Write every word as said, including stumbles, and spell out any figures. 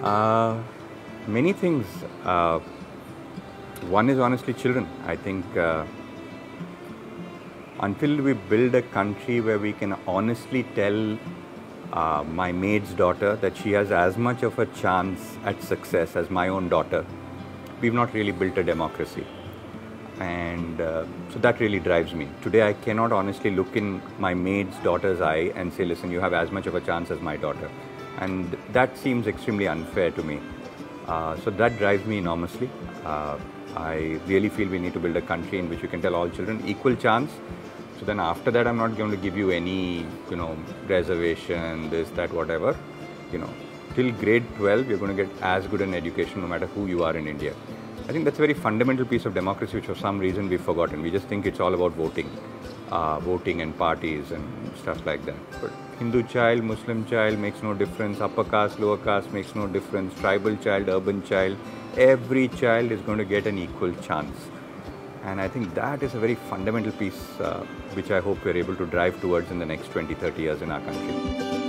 Uh, many things. Uh, one is honestly children. I think uh, until we build a country where we can honestly tell uh, my maid's daughter that she has as much of a chance at success as my own daughter, we've not really built a democracy. And uh, so that really drives me. Today I cannot honestly look in my maid's daughter's eye and say, listen, you have as much of a chance as my daughter. And that seems extremely unfair to me. Uh, so that drives me enormously. Uh, I really feel we need to build a country in which you can tell all children equal chance. So then after that, I'm not going to give you any, you know, reservation, this, that, whatever. You know, till grade twelve, you're going to get as good an education no matter who you are in India. I think that's a very fundamental piece of democracy, which for some reason we've forgotten. We just think it's all about voting, uh, voting and parties and stuff like that. But Hindu child, Muslim child makes no difference. Upper caste, lower caste makes no difference. Tribal child, urban child, every child is going to get an equal chance. And I think that is a very fundamental piece, uh, which I hope we're able to drive towards in the next twenty, thirty years in our country.